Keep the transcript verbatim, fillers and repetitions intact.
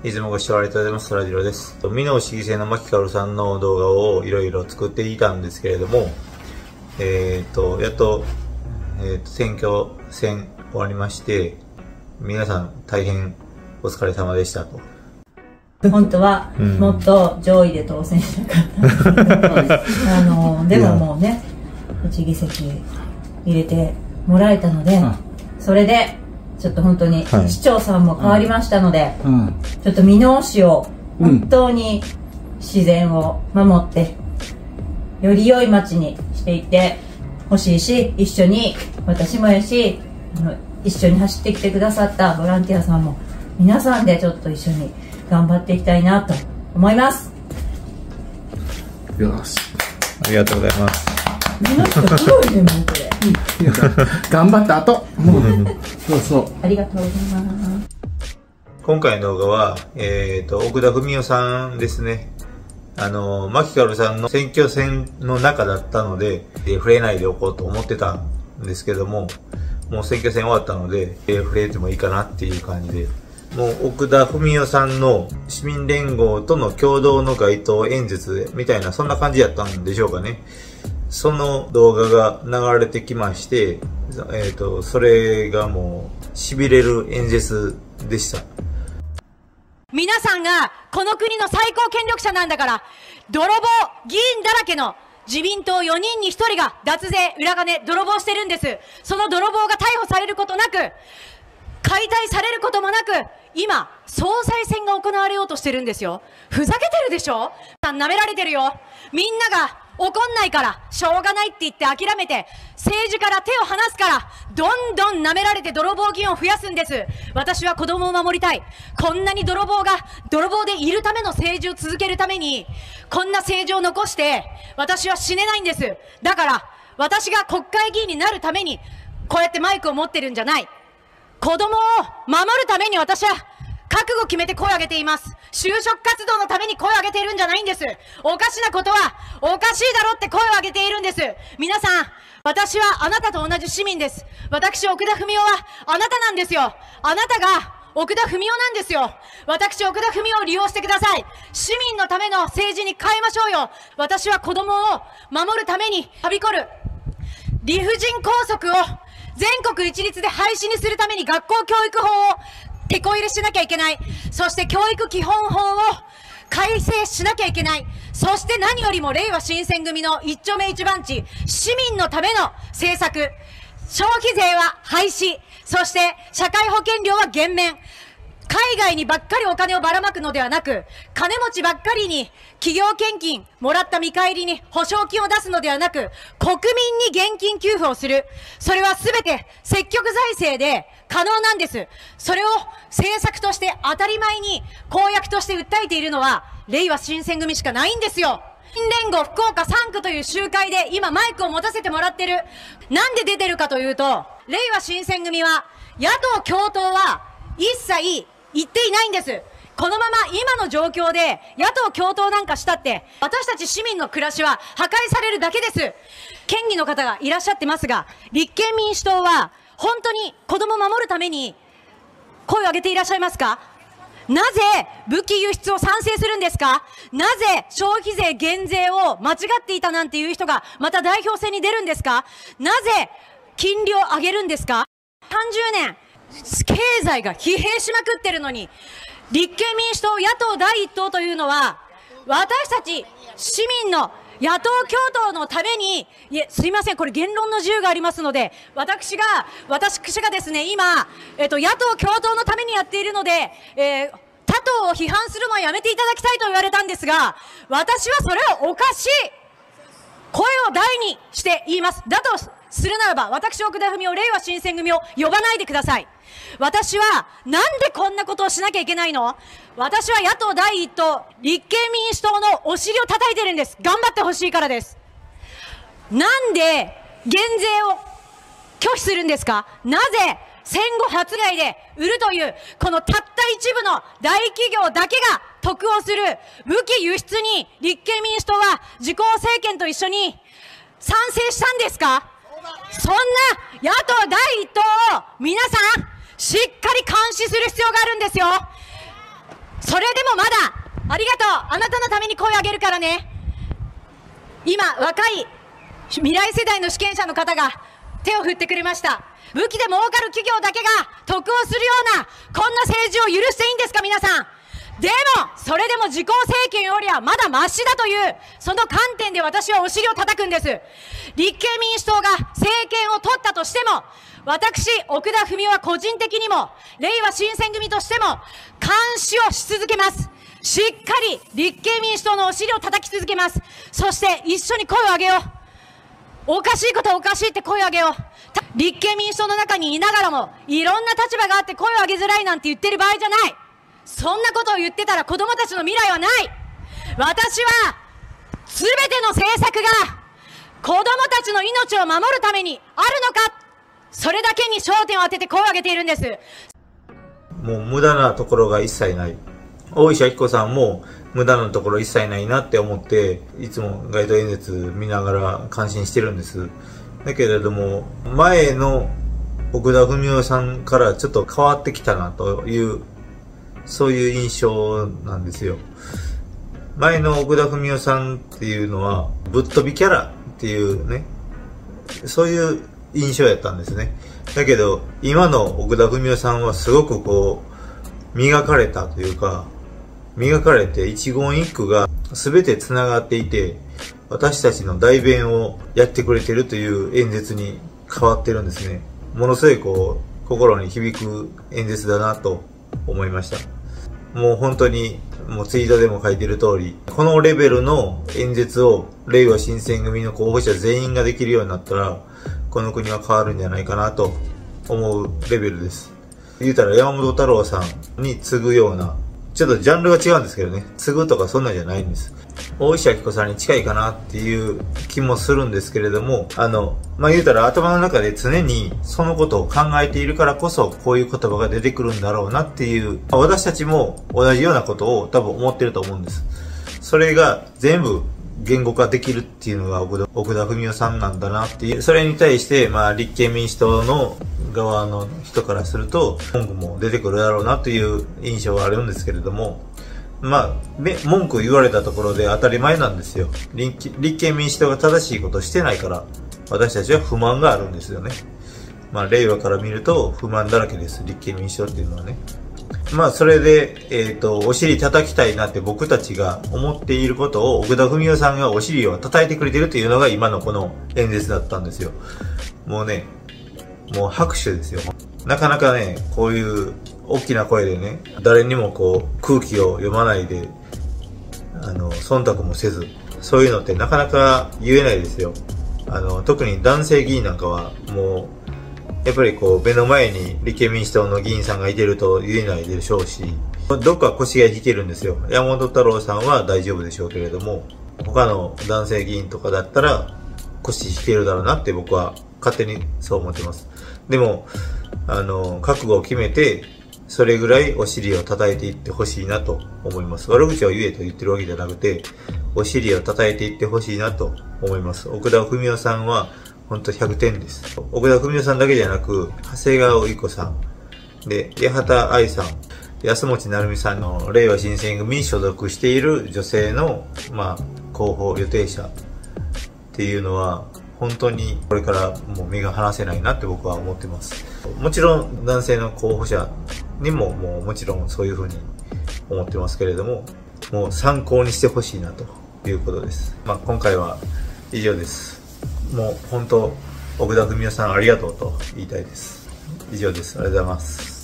いつもご視聴ありがとうございます。そらジローです。箕面市議選の牧かおるさんの動画をいろいろ作っていたんですけれども、えっ、ー、と、やっと、えーと、選挙戦終わりまして、皆さん大変お疲れ様でしたと。 本当はもっと上位で当選したかったんですけど、あのでももうね、いち議席入れてもらえたので、それでちょっと本当に市長さんも変わりましたので、うん、ちょっと箕面市を本当に自然を守って、より良い町にしていってほしいし、一緒に私もやし、あの一緒に走ってきてくださったボランティアさんも皆さんでちょっと一緒に頑張っていきたいなと思います。 よし、 ありがとうございます。 すごいね、もうこれ。 頑張った後、もうそうそう。 ありがとうございます。 今回の動画は、えっと、奥田文雄さんですね。あの、牧かおるさんの選挙戦の中だったので、触れないでおこうと思ってたんですけども、もう選挙戦終わったので、触れてもいいかなっていう感じで、もう奥田文雄さんの市民連合との共同の街頭演説みたいな、そんな感じやったんでしょうかね。その動画が流れてきまして、えっと、それがもう痺れる演説でした。 皆さんがこの国の最高権力者なんだから、泥棒議員だらけの自民党よにんにひとりが脱税、裏金、泥棒してるんです。その泥棒が逮捕されることなく、解体されることもなく、今、総裁選が行われようとしてるんですよ。ふざけてるでしょ？舐められてるよ。みんなが怒んないから、しょうがないって言って諦めて、政治から手を離すから、どんどん舐められて泥棒議員を増やすんです。私は子供を守りたい。こんなに泥棒が、泥棒でいるための政治を続けるために、こんな政治を残して、私は死ねないんです。だから、私が国会議員になるために、こうやってマイクを持ってるんじゃない。子供を守るために私は覚悟決めて声を上げています。就職活動のために声を上げているんじゃないんです。おかしなことはおかしいだろって声を上げているんです。皆さん、私はあなたと同じ市民です。私、奥田文雄はあなたなんですよ。あなたが奥田文雄なんですよ。私、奥田文雄を利用してください。市民のための政治に変えましょうよ。私は子供を守るためにはびこる理不尽拘束を全国一律で廃止にするために学校教育法を手こ入れしなきゃいけない。そして教育基本法を改正しなきゃいけない。そして何よりも令和新選組の一丁目一番地、市民のための政策。消費税は廃止。そして社会保険料は減免。海外にばっかりお金をばらまくのではなく、金持ちばっかりに企業献金、もらった見返りに保証金を出すのではなく、国民に現金給付をする。それはすべて積極財政で可能なんです。それを政策として当たり前に公約として訴えているのは、令和新選組しかないんですよ。市民連合福岡さん区という集会で今マイクを持たせてもらってる。なんで出てるかというと、令和新選組は、野党共闘は一切言っていないんです。このまま今の状況で野党共闘なんかしたって、私たち市民の暮らしは破壊されるだけです。県議の方がいらっしゃってますが、立憲民主党は本当に子供を守るために声を上げていらっしゃいますか？なぜ武器輸出を賛成するんですか？なぜ消費税減税を間違っていたなんていう人がまた代表選に出るんですか？なぜ金利を上げるんですか？さんじゅうねん経済が疲弊しまくってるのに、立憲民主党野党第一党というのは、私たち市民の野党共闘のために、いえ、すいません、これ言論の自由がありますので、私が、私がですね、今、えっと、野党共闘のためにやっているので、えー、他党を批判するのはやめていただきたいと言われたんですが、私はそれはおかしい。声を大にして言います。だとするならば、私、奥田文雄、令和新選組を呼ばないでください。私は、なんでこんなことをしなきゃいけないの？私は野党第一党、立憲民主党のお尻を叩いてるんです。頑張ってほしいからです。なんで、減税を拒否するんですか？なぜ、戦後発売で売るという、このたった一部の大企業だけが得をする武器輸出に立憲民主党は自公政権と一緒に賛成したんですか？そんな野党第一党を皆さんしっかり監視する必要があるんですよ。それでもまだ、ありがとう、あなたのために声を上げるからね。今、若い未来世代の試験者の方が手を振ってくれました。武器で儲かる企業だけが得をするような、こんな政治を許していいんですか、皆さん。でも、それでも自公政権よりはまだマシだという、その観点で私はお尻を叩くんです。立憲民主党が政権を取ったとしても、私、奥田文雄は個人的にも、れいわ新選組としても、監視をし続けます。しっかり立憲民主党のお尻を叩き続けます。そして一緒に声を上げよう。おかしいことはおかしいって声を上げよう。立憲民主党の中にいながらも、いろんな立場があって声を上げづらいなんて言ってる場合じゃない。そんなことを言ってたら子供たちの未来はない。私は、すべての政策が、子供たちの命を守るためにあるのか、それだけに焦点を当てて声を上げているんです。 もう無駄なところが一切ない。大石明子さんも無駄なところ一切ないなって思って、いつも街頭演説見ながら感心してるんです。だけれども、前の奥田文雄さんからちょっと変わってきたなという、そういう印象なんですよ。前の奥田文雄さんっていうのは、ぶっ飛びキャラっていうね、そういう印象やったんですね。だけど、今の奥田文雄さんはすごくこう、磨かれたというか、磨かれて一言一句が全て繋がっていて、私たちの代弁をやってくれてるという演説に変わってるんですね。ものすごいこう、心に響く演説だなと思いました。もう本当に、もうツイートでも書いてる通り、このレベルの演説をれいわ新選組の候補者全員ができるようになったら、この国は変わるんじゃないかなと思うレベルです。言うたら山本太郎さんに次ぐような、ちょっとジャンルが違うんですけどね、次ぐとかそんなんじゃないんです。大石明子さんに近いかなっていう気もするんですけれども、あの、まあ、言うたら頭の中で常にそのことを考えているからこそ、こういう言葉が出てくるんだろうなっていう、私たちも同じようなことを多分思ってると思うんです。それが全部言語化できるっていうのが奥田、奥田文雄さんなんだなっていう、それに対して、まあ、立憲民主党の側の人からすると、文句も出てくるだろうなという印象はあるんですけれども、まあ、文句言われたところで当たり前なんですよ。立憲民主党が正しいことをしてないから、私たちは不満があるんですよね。まあ、令和から見ると不満だらけです。立憲民主党っていうのはね。まあ、それで、えっと、お尻叩きたいなって僕たちが思っていることを、奥田文雄さんがお尻を叩いてくれてるというのが今のこの演説だったんですよ。もうね、もう拍手ですよ。なかなかね、こういう大きな声でね、誰にもこう空気を読まないで、あの、忖度もせず、そういうのってなかなか言えないですよ。あの、特に男性議員なんかはもう、やっぱりこう目の前に立憲民主党の議員さんがいてると言えないでしょうし、どっか腰が引けるんですよ。山本太郎さんは大丈夫でしょうけれども、他の男性議員とかだったら腰引けるだろうなって僕は勝手にそう思ってます。でも、あの、覚悟を決めて、それぐらいお尻を叩いていってほしいなと思います。悪口を言えと言ってるわけじゃなくて、お尻を叩いていってほしいなと思います。奥田文雄さんは本当ひゃくてんです。奥田文雄さんだけじゃなく、長谷川織子さん、で、八幡愛さん、安持成美さんのれいわ新選組に所属している女性の、まあ、候補予定者っていうのは、本当にこれからもう目が離せないなって僕は思ってます。もちろん男性の候補者にももうもちろんそういうふうに思ってますけれども、もう参考にしてほしいなということです。まあ今回は以上です。もう本当、奥田文雄さんありがとうと言いたいです。以上です。ありがとうございます。